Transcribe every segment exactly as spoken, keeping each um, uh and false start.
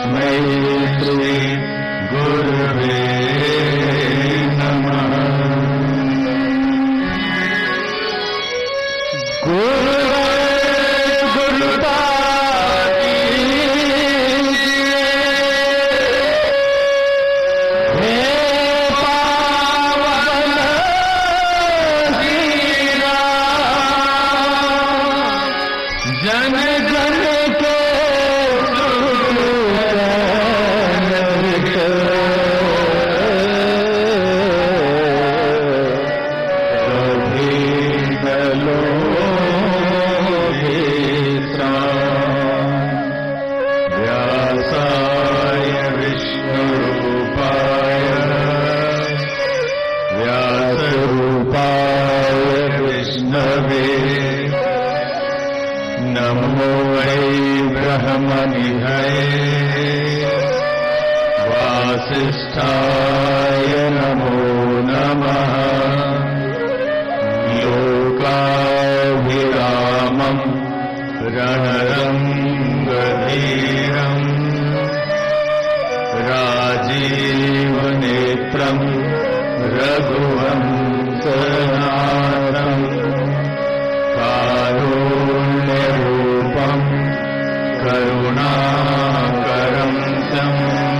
मैत्री गुरुवे नमः। गुरुवे गुरुदाती हे पावन हीरा जन जन के व्यासाय विष्णुरूपाय व्यासरूपाय विष्णवे नमो वै ब्रह्मनिधये वासिष्ठाय नमो नमः। लोकाभिरामम् रणरङ्गधीरम् राजीवनेत्रम् रघुवंशनाथम् कारुण्यरूपम् करुणाकरं तं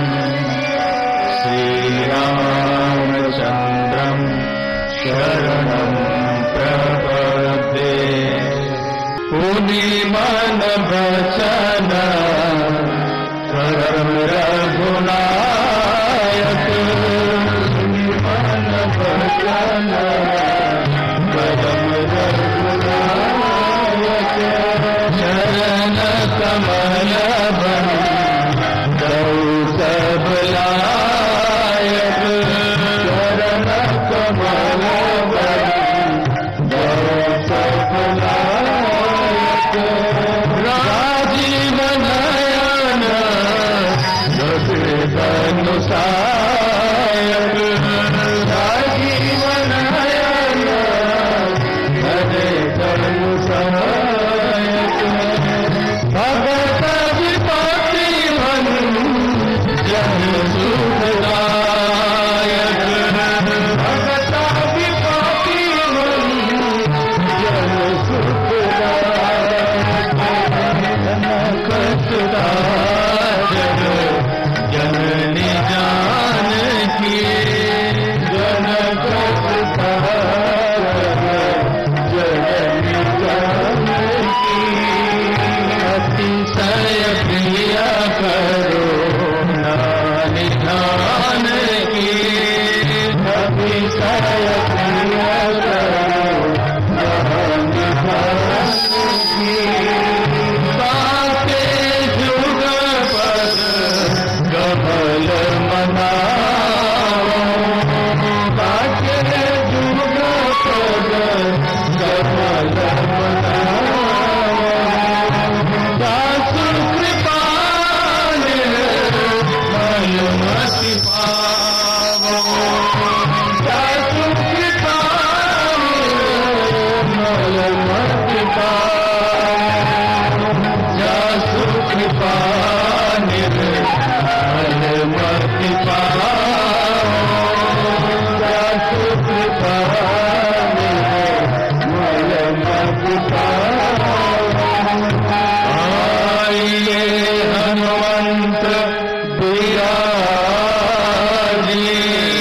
श्रीरामचन्द्रम् शरणं प्रपद्ये। पुनिमन वचन परम रघुनायक पुनिमन वचन परम रघुनायक चरण कमल दौ सब लायक चरण कमल दौ सब लायक राजीव नयन धनु सायक राजीव नयन धनु सायक भगत विपत्ति बनु जन सुखदायक भगत विपत्ति बनु जन सुखदायक जनक जननी जानकी जनक जननी जानकी अतिशय प्रिय करुणा निधान की अतिशय प्रिय करुणा निधान की बाके जुग पद कमल मनाओ बाके जुग पद कमल मनाओ दासु कृपाल मलमति पावो दासु कृपाल मलमति पावो दासु कृपाल मलमति पावो दासु कृपाल मलमति पावो। आइए हनुमंत बिराजी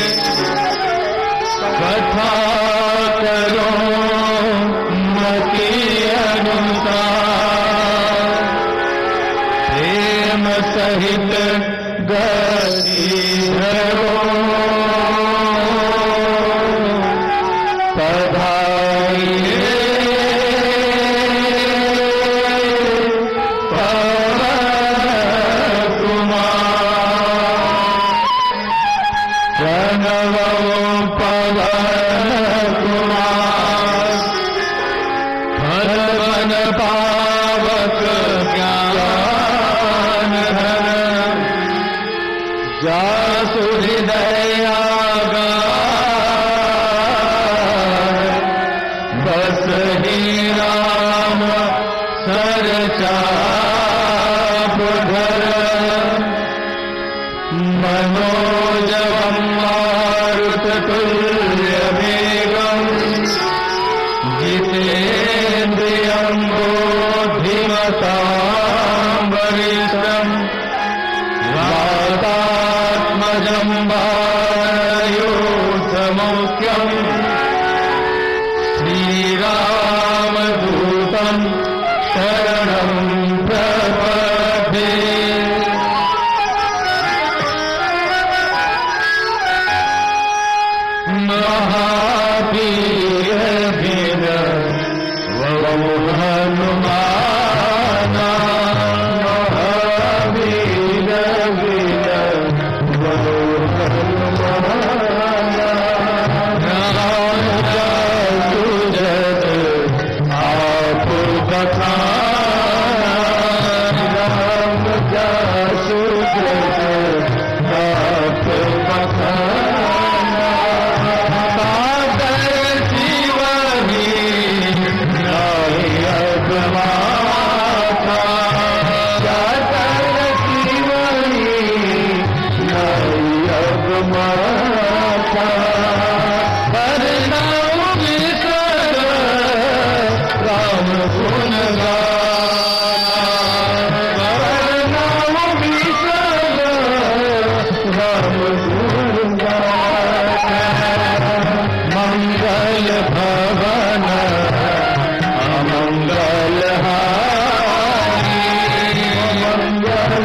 कथा करो मति अनुसार प्रेम सहित गति धरो पधारिए प्रणव पवन कुमार भगवन पावक ज्ञान जासु हृदय आगम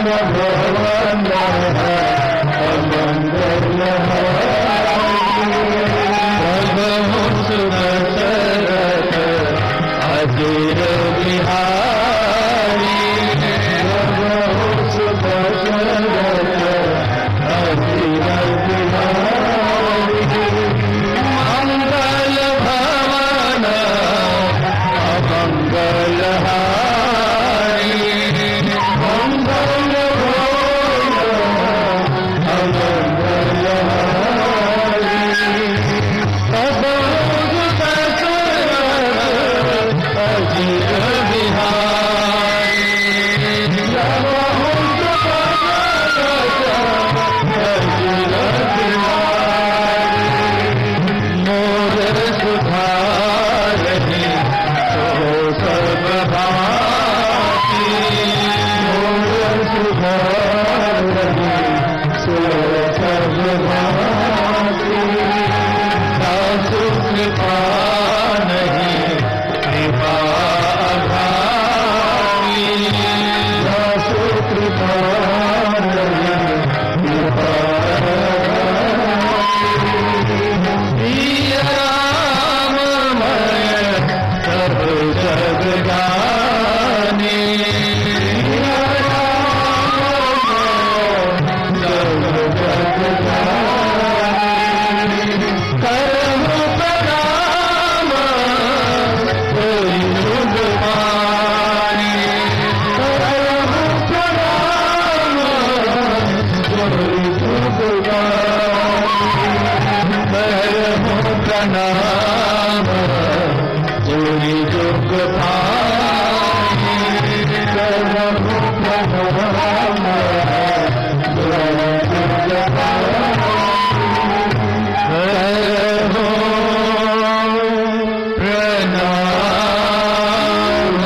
भवन अमंगल प्रभु सुन सरत अजर बिहारी प्रभु सुन सरत अजर बिहारी मंगल भवन अमंगल हारी मंगल भवन अमंगल हारी प्रभु अजर बिहारी मोर सुधारहि सो सब भांति मोर सुधारहि सो सब भांति दासु कृपा नहीं कृपा अभावी दासु कृपा नहीं कृपा राममय सब जग जाने सब जग जाने करहु प्रणाम कोई जुग पानी करहु प्रणाम कोई जुग पानी करहु प्रणाम जोरी जुग पानी करहु प्रणाम जोरी जुग पानी करहु प्रणाम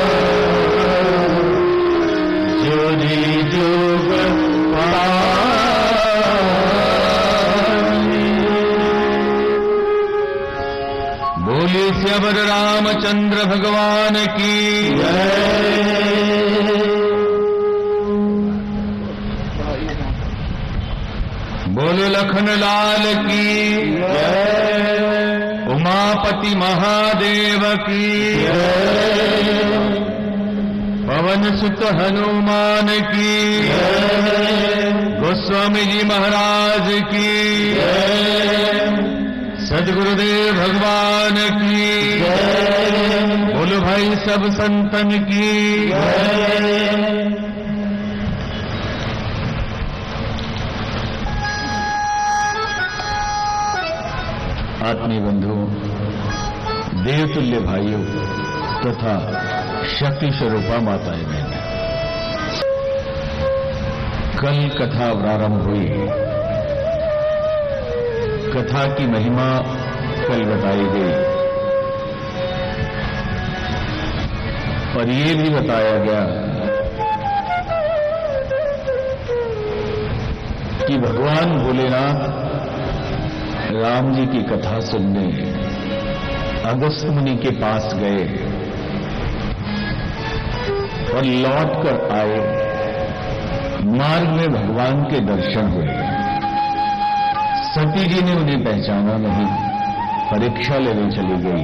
जोरी जुग पानी। बोले श्यावर रामचंद्र भगवान की बोले लखन लाल की उमापति महादेव की पवन सुत हनुमान की गोस्वामी जी महाराज की सदगुरुदेव भगवान की बोलो भाई सब संतन की आत्मीय बंधुओं, देवतुल्य भाइयों तथा शक्ति स्वरूपा माताएं बहनें, कल कथा प्रारंभ हुई। कथा की महिमा कल बताई गई और ये भी बताया गया कि भगवान भोलेनाथ राम जी की कथा सुनने अगस्त मुनि के पास गए और लौट कर आए। मार्ग में भगवान के दर्शन हुए। सती जी ने उन्हें पहचाना नहीं, परीक्षा लेने चली गई।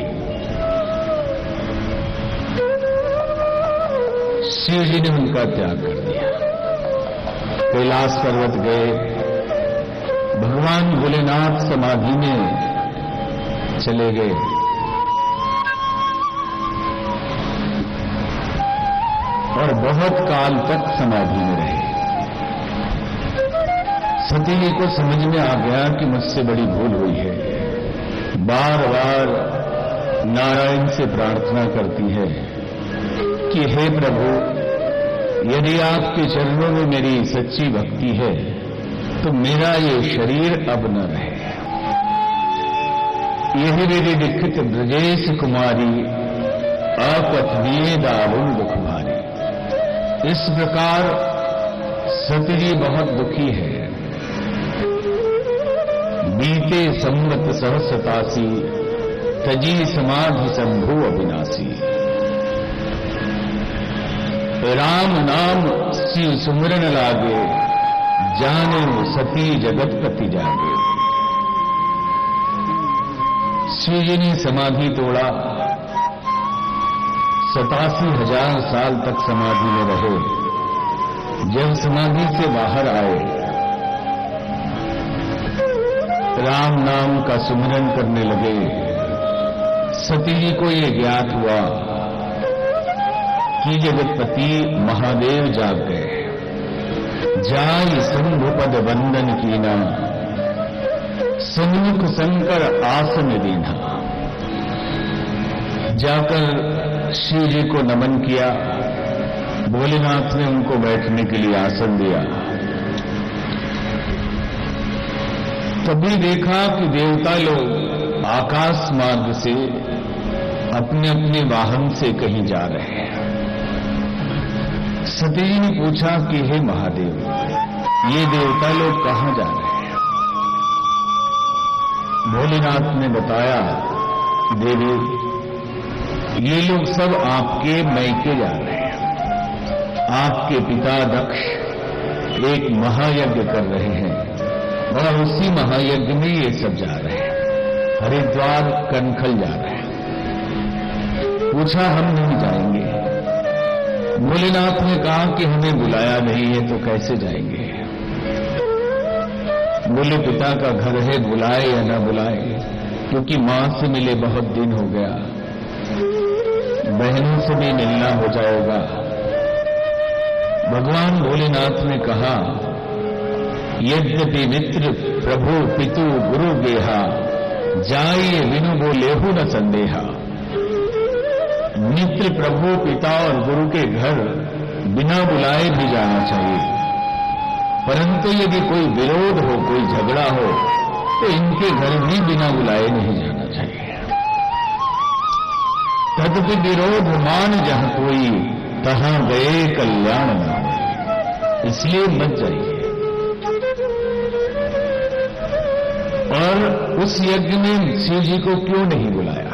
शिव जी ने उनका त्याग कर दिया, कैलाश पर्वत गए। भगवान भोलेनाथ समाधि में चले गए। और बहुत काल तक समाधि में रहे। सती जी को समझ में आ गया कि मुझसे बड़ी भूल हुई है। बार बार नारायण से प्रार्थना करती है कि हे प्रभु, यदि आपके चरणों में मेरी सच्ची भक्ति है तो मेरा ये शरीर अब न रहे। यही मेरी लिखित ब्रजेश कुमारी अपथनीय दारुण दुख भारी। इस प्रकार सती जी बहुत दुखी है। बीते संवत सहस्तासी तजी समाधि संभु अविनाशी। राम नाम शिव सुमिरन लागे, जाने सती जगत पति जागे। शिव जी ने समाधि तोड़ा, सतासी हजार साल तक समाधि में रहे। जब समाधि से बाहर आए, राम नाम का सुमिरन करने लगे। सती जी को ये ज्ञात हुआ कि जगतपति महादेव जाग गए। जाय शंभुपद वंदन कीना, सन्मुख शंकर आसन दीना। जाकर शिव जी को नमन किया। भोलेनाथ ने उनको बैठने के लिए आसन दिया। तभी देखा कि देवता लोग आकाश मार्ग से अपने अपने वाहन से कहीं जा रहे हैं। सती जी ने पूछा कि हे महादेव, ये देवता लोग कहां जा रहे हैं? भोलेनाथ ने बताया, देवी, ये लोग सब आपके मैके जा रहे हैं। आपके पिता दक्ष एक महायज्ञ कर रहे हैं और उसी महायज्ञ में ये सब जा रहे हैं। हरिद्वार कनखल जा रहे हैं। पूछा, हम नहीं जाएंगे? भोलेनाथ ने कहा कि हमें बुलाया नहीं है तो कैसे जाएंगे? बोले, पिता का घर है, बुलाए या ना बुलाए, क्योंकि मां से मिले बहुत दिन हो गया, बहनों से भी मिलना हो जाएगा। भगवान भोलेनाथ ने कहा, यद्यपि मित्र प्रभु पितु गुरु गेहा, जाइए बिनु बोलेहु न संदेहा। मित्र प्रभु पिता और गुरु के घर बिना बुलाए भी जाना चाहिए, परंतु यदि कोई विरोध हो, कोई झगड़ा हो, तो इनके घर भी बिना बुलाए नहीं जाना चाहिए। तदपि विरोध मान जहां कोई, तहां गए कल्याण न हो। इसलिए मत जाइए। और उस यज्ञ में शिव जी को क्यों नहीं बुलाया?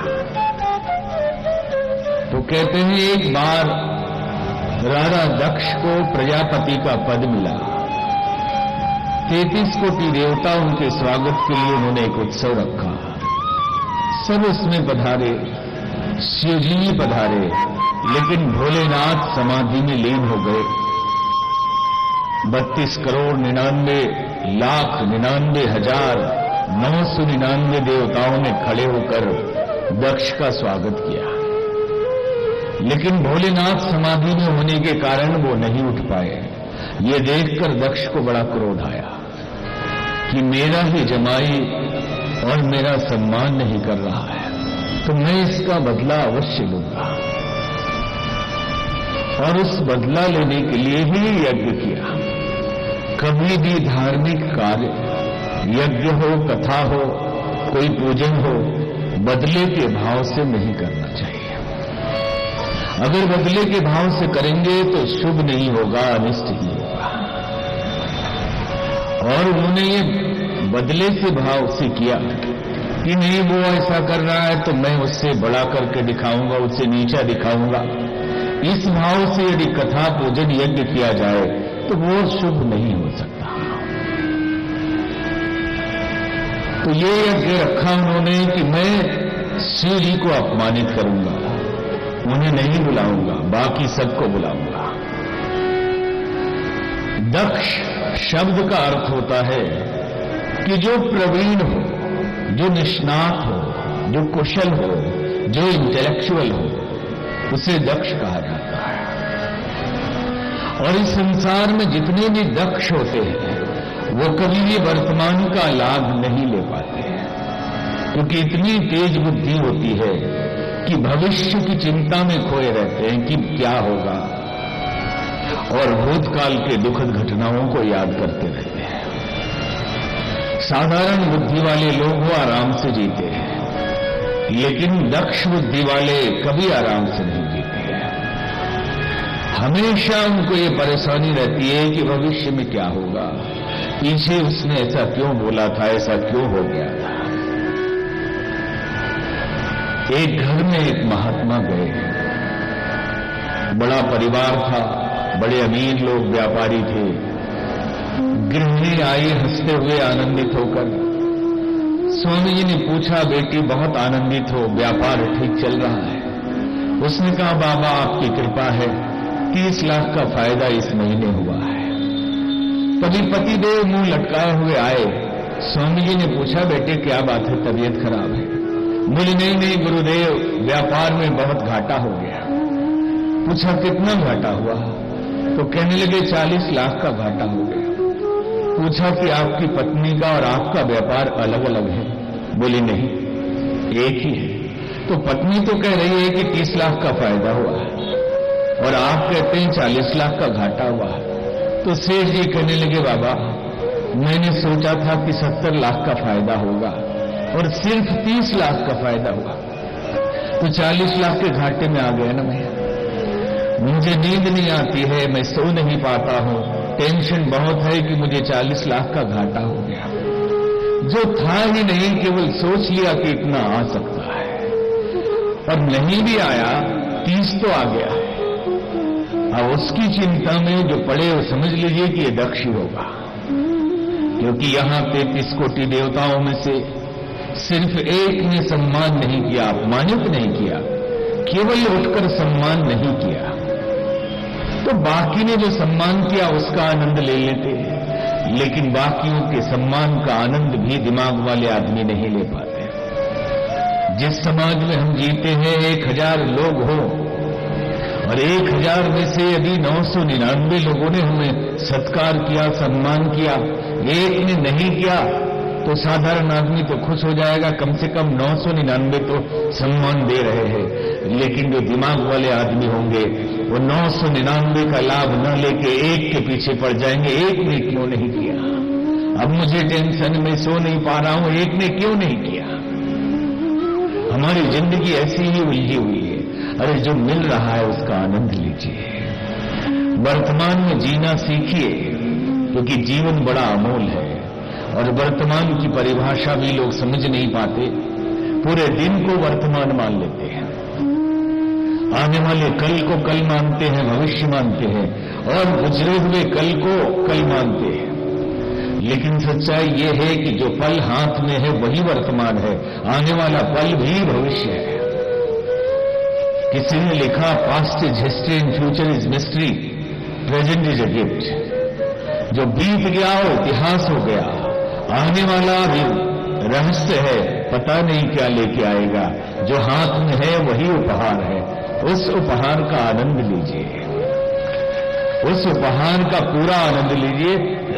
तो कहते हैं, एक बार राजा दक्ष को प्रजापति का पद मिला। तैतीस कोटि देवता उनके स्वागत के लिए उन्होंने एक उत्सव रखा। सब उसमें पधारे, शिव जी भी पधारे, लेकिन भोलेनाथ समाधि में लीन हो गए। बत्तीस करोड़ निन्यानवे लाख निन्यानवे हजार नौ सौ निन्यानवे देवताओं ने खड़े होकर दक्ष का स्वागत किया, लेकिन भोलेनाथ समाधि में होने के कारण वो नहीं उठ पाए। ये देखकर दक्ष को बड़ा क्रोध आया कि मेरा ही जमाई और मेरा सम्मान नहीं कर रहा है, तो मैं इसका बदला अवश्य लूंगा। और उस बदला लेने के लिए ही यज्ञ किया। कभी भी धार्मिक कार्य, यज्ञ हो, कथा हो, कोई पूजन हो, बदले के भाव से नहीं करना चाहिए। अगर बदले के भाव से करेंगे तो शुभ नहीं होगा, अनिष्ट ही होगा। और उन्होंने ये बदले से भाव से किया कि नहीं, वो ऐसा कर रहा है तो मैं उससे बड़ा करके दिखाऊंगा, उससे नीचा दिखाऊंगा। इस भाव से यदि कथा पूजन यज्ञ किया जाए तो वो शुभ नहीं हो सकता। तो ये यज्ञ रखा उन्होंने कि मैं शिव जी को अपमानित करूंगा, उन्हें नहीं बुलाऊंगा, बाकी सबको बुलाऊंगा। दक्ष शब्द का अर्थ होता है कि जो प्रवीण हो, जो निष्णात हो, जो कुशल हो, जो इंटेलेक्चुअल हो, उसे दक्ष कहा जाता है। और इस संसार में जितने भी दक्ष होते हैं वो कभी भी वर्तमान का लाभ नहीं ले पाते हैं, क्योंकि इतनी तेज बुद्धि होती है कि भविष्य की चिंता में खोए रहते हैं कि क्या होगा, और भूतकाल के दुखद घटनाओं को याद करते रहते हैं। साधारण बुद्धि वाले लोग वो आराम से जीते हैं, लेकिन दक्ष बुद्धि वाले कभी आराम से नहीं जीते हैं। हमेशा उनको ये परेशानी रहती है कि भविष्य में क्या होगा, पीछे उसने ऐसा क्यों बोला था, ऐसा क्यों हो गया था। एक घर में एक महात्मा गए, बड़ा परिवार था, बड़े अमीर लोग व्यापारी थे। गृहिणी आई हंसते हुए आनंदित होकर। स्वामी जी ने पूछा, बेटी बहुत आनंदित हो, व्यापार ठीक चल रहा है? उसने कहा, बाबा आपकी कृपा है, तीस लाख का फायदा इस महीने हुआ है। तभी पतिदेव मुंह लटकाए हुए आए। स्वामी जी ने पूछा, बेटे क्या बात है, तबीयत खराब है? बोले, नहीं नहीं गुरुदेव, व्यापार में बहुत घाटा हो गया। पूछा, कितना घाटा हुआ? तो कहने लगे, चालीस लाख का घाटा हो गया। पूछा कि आपकी पत्नी का और आपका व्यापार अलग अलग है? बोली, नहीं, एक ही है। तो पत्नी तो कह रही है कि तीस लाख का फायदा हुआ और आप कहते हैं चालीस लाख का घाटा हुआ। तो सेठ जी कहने लगे, बाबा मैंने सोचा था कि सत्तर लाख का फायदा होगा और सिर्फ तीस लाख का फायदा हुआ, तो चालीस लाख के घाटे में आ गया ना मैं। मुझे नींद नहीं आती है, मैं सो नहीं पाता हूं, टेंशन बहुत है कि मुझे चालीस लाख का घाटा हो गया। जो था ही नहीं, केवल सोच लिया कि इतना आ सकता है और नहीं भी आया, तीस तो आ गया है। अब उसकी चिंता में जो पड़े वो समझ लीजिए कि ये दक्ष ही होगा, क्योंकि यहां तैंतीस कोटि देवताओं में से सिर्फ एक ने सम्मान नहीं किया, अपमानित नहीं किया, केवल उठकर सम्मान नहीं किया, तो बाकी ने जो सम्मान किया उसका आनंद ले लेते हैं। लेकिन बाकियों के सम्मान का आनंद भी दिमाग वाले आदमी नहीं ले पाते। जिस समाज में हम जीते हैं, एक हजार लोग हो और एक हजार में से यदि नौ सौ निन्यानवे लोगों ने हमें सत्कार किया, सम्मान किया, एक ने नहीं किया, तो साधारण आदमी तो खुश हो जाएगा, कम से कम नौ सौ निन्यानवे तो सम्मान दे रहे हैं। लेकिन जो दिमाग वाले आदमी होंगे वो नौ सौ निन्यानवे का लाभ न लेके एक के पीछे पड़ जाएंगे, एक ने क्यों नहीं किया, अब मुझे टेंशन में सो नहीं पा रहा हूं, एक ने क्यों नहीं किया। हमारी जिंदगी ऐसी ही उलझी हुई है। अरे जो मिल रहा है उसका आनंद लीजिए, वर्तमान में जीना सीखिए, क्योंकि जीवन बड़ा अमूल है और वर्तमान की परिभाषा भी लोग समझ नहीं पाते। पूरे दिन को वर्तमान मान लेते हैं, आने वाले कल को कल मानते हैं, भविष्य मानते हैं और गुजरे हुए कल को कल मानते हैं। लेकिन सच्चाई ये है कि जो पल हाथ में है वही वर्तमान है, आने वाला पल भी भविष्य है। किसी ने लिखा, past is history and future is mystery, present is a gift. जो बीत गया वो इतिहास हो गया, आने वाला भी रहस्य है, पता नहीं क्या लेके आएगा। जो हाथ में है वही उपहार है, उस उपहार का आनंद लीजिए, उस उपहार का पूरा आनंद लीजिए।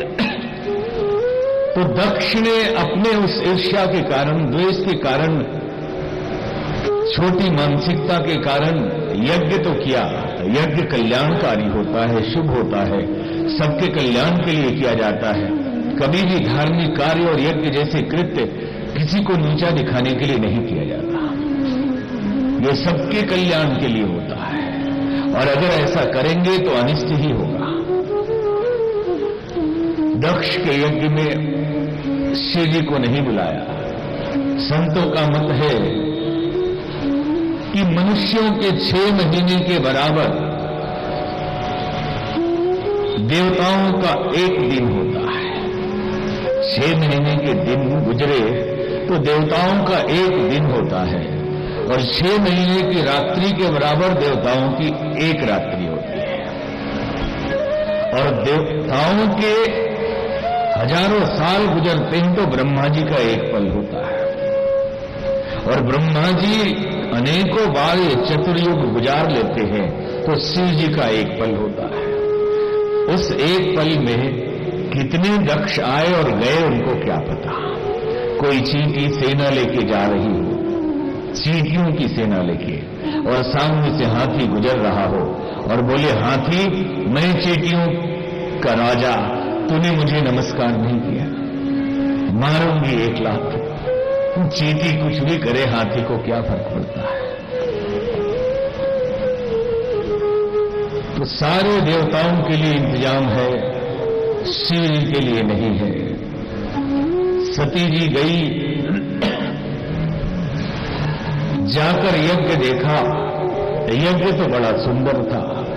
तो दक्ष ने अपने उस ईर्ष्या के कारण, द्वेष के कारण, छोटी मानसिकता के कारण यज्ञ तो किया। यज्ञ कल्याणकारी होता है, शुभ होता है, सबके कल्याण के लिए किया जाता है। कभी भी धार्मिक कार्य और यज्ञ जैसे कृत्य किसी को नीचा दिखाने के लिए नहीं किया जाता, ये सबके कल्याण के लिए होता है। और अगर ऐसा करेंगे तो अनिष्ट ही होगा। दक्ष के यज्ञ में शिव जी को नहीं बुलाया। संतों का मत है कि मनुष्यों के छह महीने के बराबर देवताओं का एक दिन होता है। छह महीने के दिन गुजरे तो देवताओं का एक दिन होता है और छह महीने की रात्रि के बराबर देवताओं की एक रात्रि होती है। और देवताओं के हजारों साल गुजरते हैं तो ब्रह्मा जी का एक पल होता है। और ब्रह्मा जी अनेकों बार ये चतुर्युग गुजार लेते हैं तो शिव जी का एक पल होता है। उस एक पल में कितने दक्ष आए और गए उनको क्या पता। कोई चींटी सेना लेके जा रही हो, चींटियों की सेना लेके, और सामने से हाथी गुजर रहा हो और बोले, हाथी मैं चींटियों का राजा, तूने मुझे नमस्कार नहीं किया, मारूंगी एक लाख। चींटी कुछ भी करे, हाथी को क्या फर्क पड़ता है। तो सारे देवताओं के लिए इंतजाम है, शिव जी के लिए नहीं है। सती जी गई, जाकर यज्ञ देखा, यज्ञ तो बड़ा सुंदर था,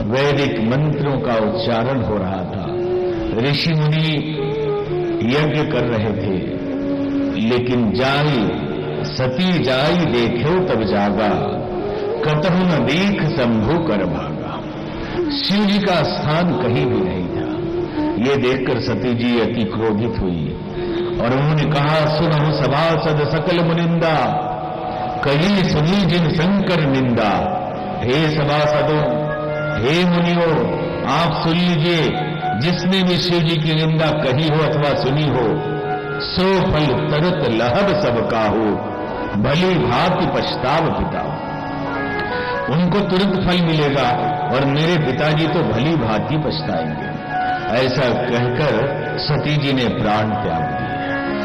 वैदिक मंत्रों का उच्चारण हो रहा था, ऋषि मुनि यज्ञ कर रहे थे। लेकिन जाई सती जाई देखो तब जागा, कतहु न देख शंभु कर भागा। शिव जी का स्थान कहीं भी नहीं था। ये देखकर सती जी अति क्रोधित हुई और उन्होंने कहा, सुनहु सभासद सकल मुनिंदा, कही सुनी जिन शंकर निंदा। हे सभासदों, हे मुनियों, आप सुन लीजिए, जिसने भी शिव जी की निंदा कही हो अथवा सुनी हो, सो फल तरत लहब सबका हो, भली भांति पछताव पिता। उनको तुरंत फल मिलेगा और मेरे पिताजी तो भली भांति पछताएंगे। ऐसा कहकर सती जी ने प्राण त्याग दिए।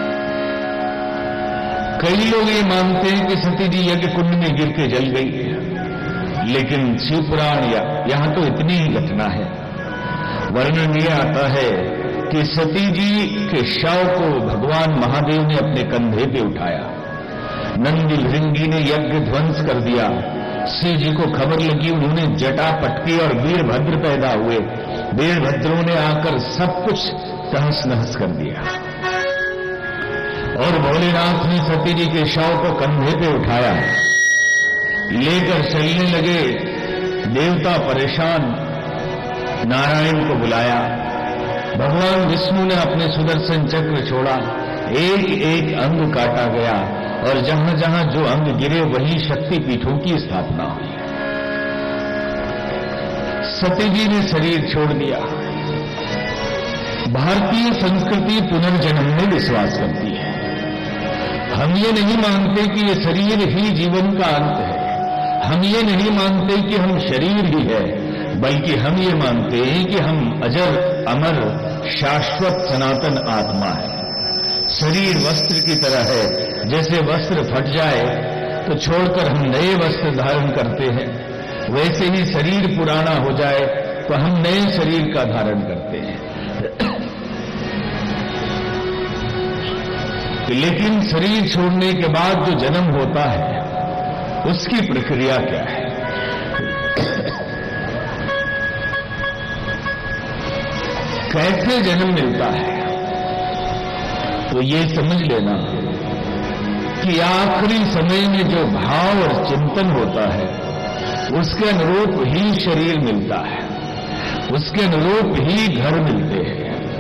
कई लोग ये मानते हैं कि सती जी यज्ञ कुंड में गिर के जल गई है, लेकिन शिवपुराण या यहां तो इतनी ही घटना है। वर्णन यह आता है कि सती जी के शव को भगवान महादेव ने अपने कंधे पे उठाया। नंदी भृंगी ने यज्ञ ध्वंस कर दिया। शिव जी को खबर लगी, उन्होंने जटा पटकी और वीरभद्र पैदा हुए। वीरभद्रों ने आकर सब कुछ तहस नहस कर दिया और भोलेनाथ ने सती जी के शव को कंधे पे उठाया, लेकर चलने लगे। देवता परेशान, नारायण को बुलाया। भगवान विष्णु ने अपने सुदर्शन चक्र छोड़ा, एक एक अंग काटा गया और जहां जहां जो अंग गिरे वहीं शक्ति पीठों की स्थापना हुई। सती जी ने शरीर छोड़ दिया। भारतीय संस्कृति पुनर्जन्म में विश्वास करती है। हम ये नहीं मानते कि ये शरीर ही जीवन का अंत है। हम ये नहीं मानते कि हम शरीर ही है, बल्कि हम ये मानते हैं कि हम अजर अमर शाश्वत सनातन आत्मा है। शरीर वस्त्र की तरह है, जैसे वस्त्र फट जाए तो छोड़कर हम नए वस्त्र धारण करते हैं, वैसे ही शरीर पुराना हो जाए तो हम नए शरीर का धारण करते हैं। लेकिन शरीर छोड़ने के बाद जो जन्म होता है उसकी प्रक्रिया क्या है? कैसे जन्म मिलता है? तो ये समझ लेना कि आखिरी समय में जो भाव और चिंतन होता है उसके अनुरूप ही शरीर मिलता है, उसके अनुरूप ही घर मिलते हैं।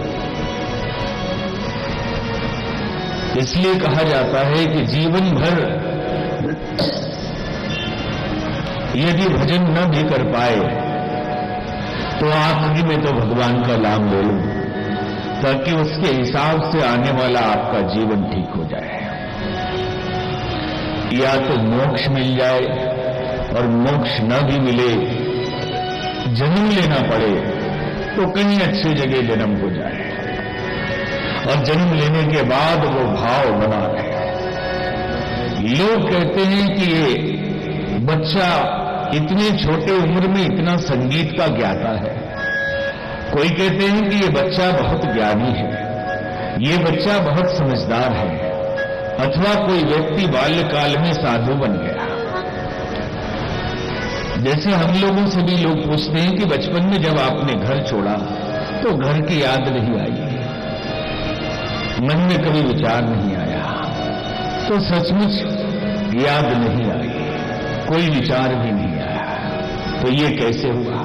इसलिए कहा जाता है कि जीवन भर यदि भजन न भी कर पाए तो आखिरी में तो भगवान का नाम ले लो, ताकि उसके हिसाब से आने वाला आपका जीवन ठीक हो जाए। या तो मोक्ष मिल जाए और मोक्ष न भी मिले, जन्म लेना पड़े तो कहीं अच्छी जगह जन्म हो जाए और जन्म लेने के बाद वो भाव बना रहे। लोग कहते हैं कि ये बच्चा इतने छोटे उम्र में इतना संगीत का ज्ञाता है। कोई कहते हैं कि ये बच्चा बहुत ज्ञानी है, ये बच्चा बहुत समझदार है, अथवा कोई व्यक्ति बाल्यकाल में साधु बन गया। जैसे हम लोगों से भी लोग पूछते हैं कि बचपन में जब आपने घर छोड़ा तो घर की याद नहीं आई, मन में कभी विचार नहीं आया, तो सचमुच याद नहीं आई, कोई विचार भी नहीं आया, तो ये कैसे हुआ?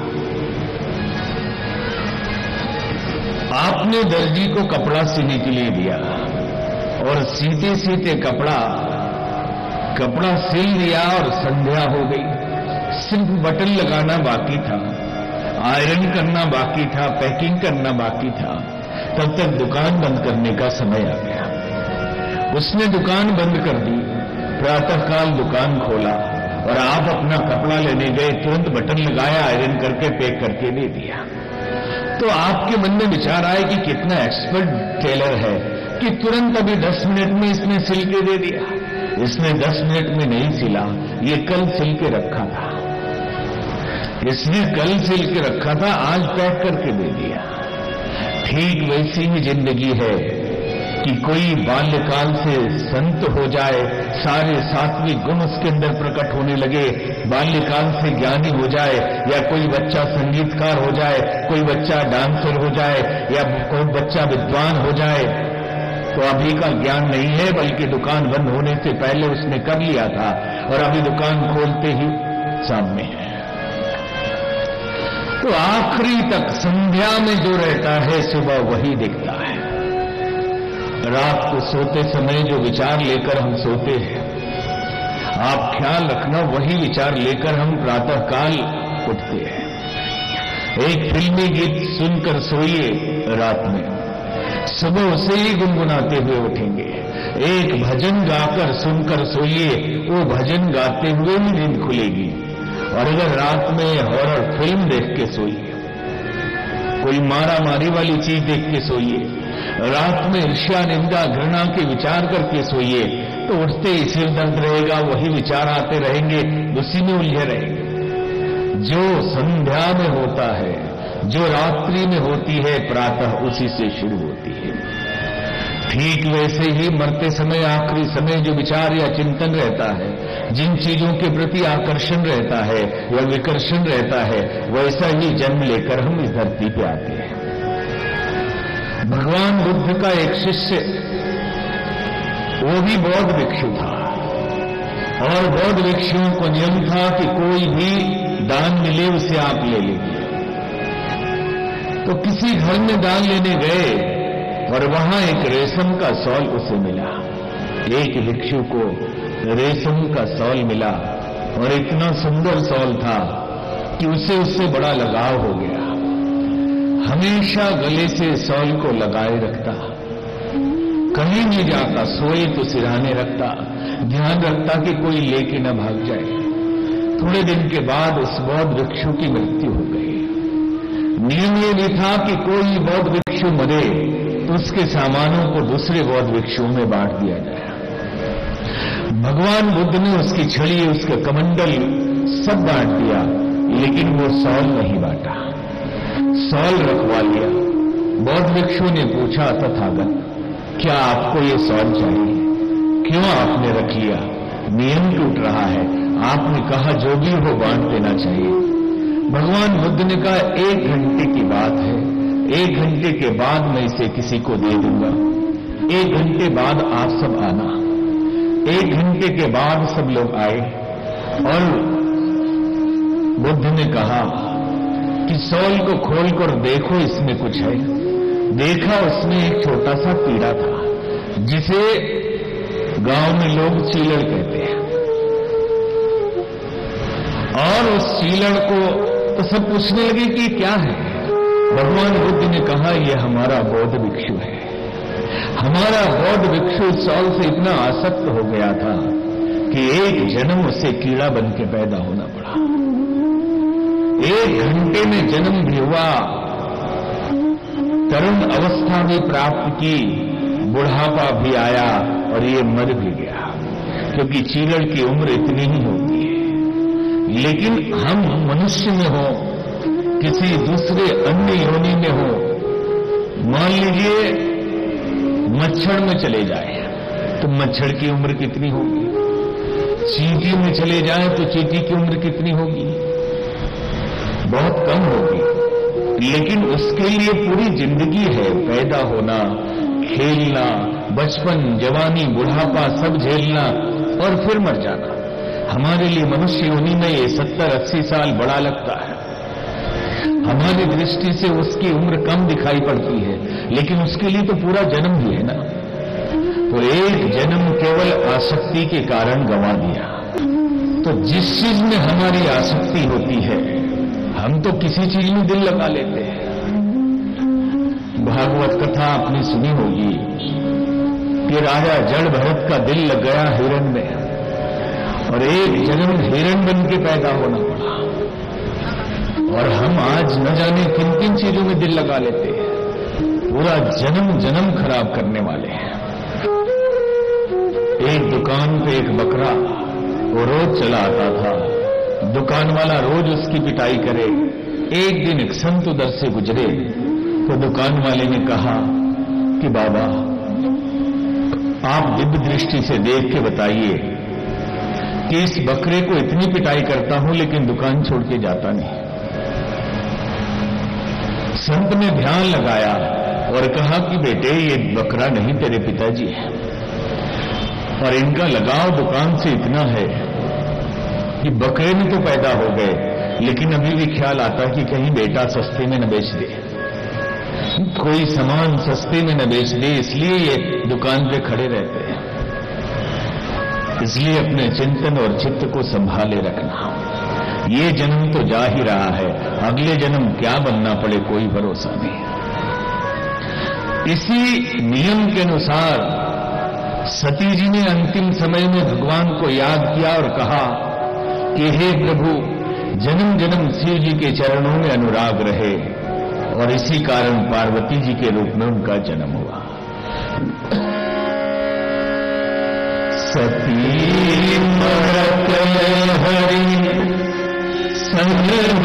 आपने दर्जी को कपड़ा सीने के लिए दिया और सीते सीते कपड़ा कपड़ा सिल दिया और संध्या हो गई। सिर्फ बटन लगाना बाकी था, आयरन करना बाकी था, पैकिंग करना बाकी था। तब तक दुकान बंद करने का समय आ गया। उसने दुकान बंद कर दी, प्रातःकाल दुकान खोला और आप अपना कपड़ा लेने गए, तुरंत बटन लगाया, आयरन करके पैक करके दे दिया। तो आपके मन में विचार आए कि कितना एक्सपर्ट टेलर है कि तुरंत अभी दस मिनट में इसने सिल के दे दिया। इसने दस मिनट में नहीं सिला, ये कल सिल के रखा था, इसने कल सिल के रखा था, आज पैक करके दे दिया। ठीक वैसी ही जिंदगी है। कि कोई बाल्यकाल से संत हो जाए, सारे सात्विक गुण उसके अंदर प्रकट होने लगे, बाल्यकाल से ज्ञानी हो जाए, या कोई बच्चा संगीतकार हो जाए, कोई बच्चा डांसर हो जाए, या कोई बच्चा विद्वान हो जाए, तो अभी का ज्ञान नहीं है, बल्कि दुकान बंद होने से पहले उसने कर लिया था और अभी दुकान खोलते ही सामने है। तो आखिरी तक संध्या में जो रहता है, सुबह वही दिखता है। रात को सोते समय जो विचार लेकर हम सोते हैं, आप ख्याल रखना, वही विचार लेकर हम प्रातःकाल उठते हैं। एक फिल्मी गीत सुनकर सोइए रात में, सुबह उसे ही गुनगुनाते हुए उठेंगे। एक भजन गाकर सुनकर सोइए, वो भजन गाते हुए ही नींद खुलेगी। और अगर रात में हॉरर फिल्म देख के सोइए, कोई मारा मारी वाली चीज देख के सोइए, रात में ईर्ष्या निंदा घृणा के विचार करके सोइए, तो उठते ही सिर दर्द रहेगा, वही विचार आते रहेंगे, उसी में उलझे रहेंगे। जो संध्या में होता है, जो रात्रि में होती है, प्रातः उसी से शुरू होती है। ठीक वैसे ही मरते समय, आखिरी समय जो विचार या चिंतन रहता है, जिन चीजों के प्रति आकर्षण रहता है या विकर्षण रहता है, वैसा ही जन्म लेकर हम इस धरती पे आते हैं। भगवान बुद्ध का एक शिष्य, वो भी बौद्ध भिक्षु था, और बौद्ध भिक्षुओं को नियम था कि कोई भी दान मिले उसे आप ले लीजिए। तो किसी घर में दान लेने गए और वहां एक रेशम का शॉल उसे मिला। एक भिक्षु को रेशम का शॉल मिला और इतना सुंदर शॉल था कि उसे उससे बड़ा लगाव हो गया। हमेशा गले से शॉल को लगाए रखता, कहीं नहीं जाता, सोए तो सिरहाने रखता, ध्यान रखता कि कोई लेके न भाग जाए। थोड़े दिन के बाद उस बौद्ध भिक्षु की मृत्यु हो गई। नियम ये भी था कि कोई बौद्ध भिक्षु मरे तो उसके सामानों को दूसरे बौद्ध भिक्षुओं में बांट दिया जाए। भगवान बुद्ध ने उसकी छड़ी, उसका कमंडल सब बांट दिया, लेकिन वो शॉल नहीं बांटा, शॉल रखवा लिया। बौद्ध भिक्षु ने पूछा, तथागत, क्या आपको ये शॉल चाहिए? क्यों आपने रख लिया? नियम टूट रहा है, आपने कहा जो भी हो बांट देना चाहिए। भगवान बुद्ध ने कहा, एक घंटे की बात है, एक घंटे के बाद मैं इसे किसी को दे दूंगा। एक घंटे बाद आप सब आना। एक घंटे के बाद सब लोग आए और बुद्ध ने कहा कि शॉल को खोलकर देखो, इसमें कुछ है। देखा, उसमें एक छोटा सा कीड़ा था, जिसे गांव में लोग चीलड़ कहते हैं। और उस चीलड़ को तो सब पूछने लगे कि क्या है। भगवान बुद्ध ने कहा, यह हमारा बौद्ध भिक्षु है। हमारा बौद्ध भिक्षु इस शॉल से इतना आसक्त हो गया था कि एक जन्म उसे कीड़ा बन के पैदा होना पड़ा। एक घंटे में जन्म भी हुआ, तरुण अवस्था भी प्राप्त की, बुढ़ापा भी आया और ये मर भी गया, क्योंकि चीलड़ की उम्र इतनी ही होती है। लेकिन हम मनुष्य में हो, किसी दूसरे अन्य योनि में हो, मान लीजिए मच्छर में चले जाए तो मच्छर की उम्र कितनी होगी, चींटी में चले जाए तो चींटी की उम्र कितनी होगी, बहुत कम होगी। लेकिन उसके लिए पूरी जिंदगी है, पैदा होना, खेलना, बचपन, जवानी, बुढ़ापा सब झेलना और फिर मर जाना। हमारे लिए मनुष्य योनि में ये सत्तर अस्सी साल बड़ा लगता है। हमारी दृष्टि से उसकी उम्र कम दिखाई पड़ती है, लेकिन उसके लिए तो पूरा जन्म ही है ना। तो एक जन्म केवल आसक्ति के कारण गंवा दिया। तो जिस चीज में हमारी आसक्ति होती है, हम तो किसी चीज में दिल लगा लेते हैं। भागवत कथा आपने सुनी होगी कि राजा जड़ भरत का दिल लग गया हिरण में, और एक जन्म हिरण बन के पैदा होना पड़ा। और हम आज न जाने किन किन चीजों में दिल लगा लेते हैं, पूरा जन्म जन्म खराब करने वाले हैं। एक दुकान पे एक बकरा, वो रोज चला आता था, दुकान वाला रोज उसकी पिटाई करे। एक दिन एक संत उधर से गुजरे तो दुकान वाले ने कहा कि बाबा, आप दिव्य दृष्टि से देख के बताइए कि इस बकरे को इतनी पिटाई करता हूं लेकिन दुकान छोड़ के जाता नहीं। संत ने ध्यान लगाया और कहा कि बेटे ये बकरा नहीं तेरे पिताजी है, और इनका लगाव दुकान से इतना है कि बकरे में तो पैदा हो गए लेकिन अभी भी ख्याल आता कि कहीं बेटा सस्ते में न बेच दे, कोई सामान सस्ते में न बेच दे, इसलिए ये दुकान पे खड़े रहते हैं। इसलिए अपने चिंतन और चित्त को संभाले रखना। ये जन्म तो जा ही रहा है, अगले जन्म क्या बनना पड़े कोई भरोसा नहीं। इसी नियम के अनुसार सती जी ने अंतिम समय में भगवान को याद किया और कहा कि हे प्रभु, जन्म जन्म शिव जी के चरणों में अनुराग रहे, और इसी कारण पार्वती जी के रूप में उनका जन्म हुआ। सती मरत हरि संग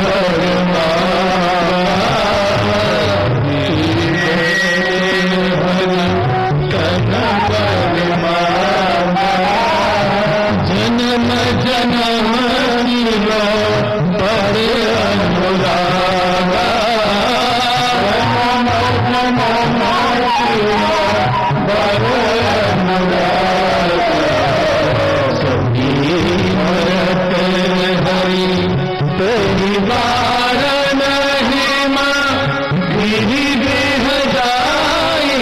जन्म जन्म बड़े अनुरागा, बड़े अनुरागा, सती मरत हरि तेरी बार नहीं मां गिरी देह जाई,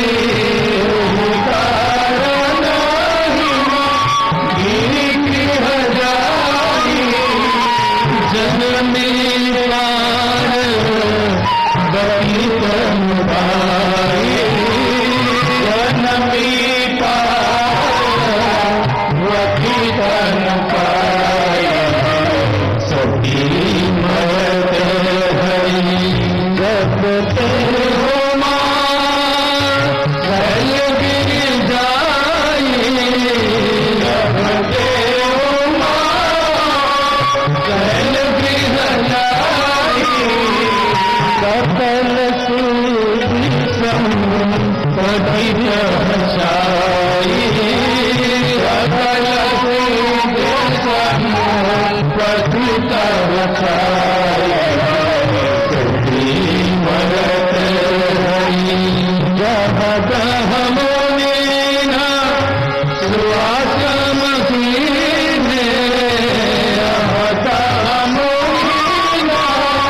कारण नहीं मां गिरी गृह जाई, जन्मी पार बड़ी तन पाई, जन्मी पार बड़ी तन पाई, सती मरत हरि जपते हो मां कैल गिर जाई, जपते हो मां कैल गिर जाई, कपल सूदी संपति हसाई, कपल सूदी संपति हसाई, सती मरत हरि जब हमोनीना सुआसम सीने, हता हमोनीना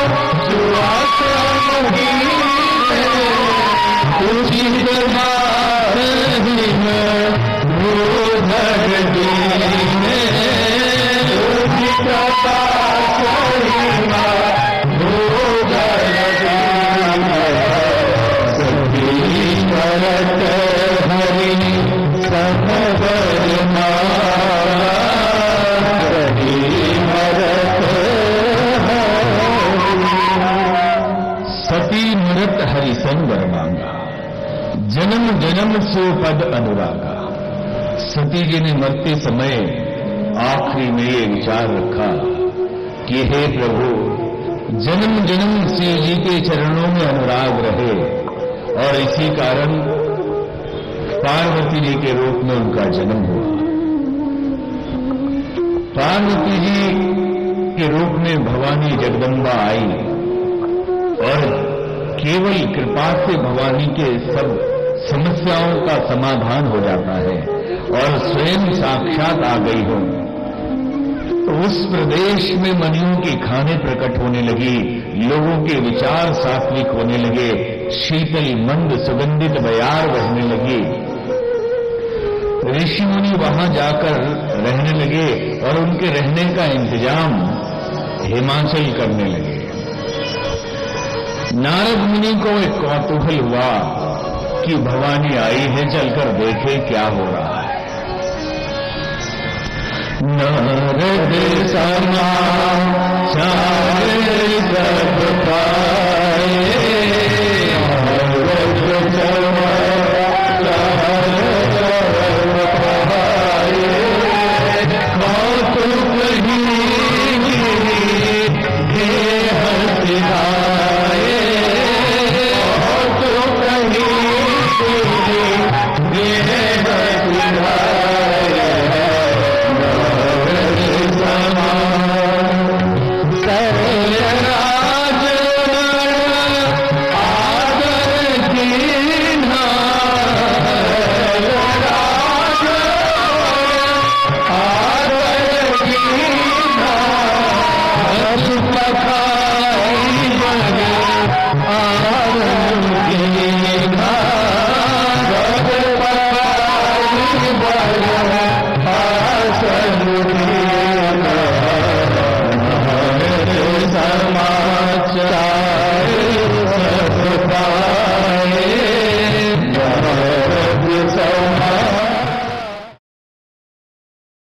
सुआसम सीने, उचित बात ही है भूधर दीने, उचित बात ही है भूधर दीने, सती मरत हरि समवर माला, सती मरत हरि, सती मरत हरि संवर मांगा, जन्म जन्म सो पद अनुरागा। सती जी ने मरते समय आखिरी में ये विचार रखा कि हे प्रभु, जन्म जन्म शिव जी के चरणों में अनुराग रहे, और इसी कारण पार्वती जी के रूप में उनका जन्म हुआ। पार्वती जी के रूप में भवानी जगदम्बा आई, और केवल कृपा से भवानी के सब समस्याओं का समाधान हो जाता है, और स्वयं साक्षात आ गई हो। तो उस प्रदेश में मनियों की खाने प्रकट होने लगी, लोगों के विचार सात्विक होने लगे, शीतल मंद सुगंधित बयार बहने लगी, ऋषि मुनि वहां जाकर रहने लगे और उनके रहने का इंतजाम हिमाचल करने लगे। नारद मुनि को एक कौतूहल हुआ कि भवानी आई है, चलकर देखे क्या हो रहा है। नारद समाचार सब पाए,